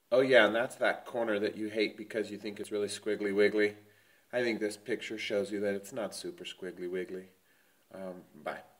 Oh yeah, and that's that corner that you hate because you think it's really squiggly wiggly. I think this picture shows you that it's not super squiggly wiggly. Bye.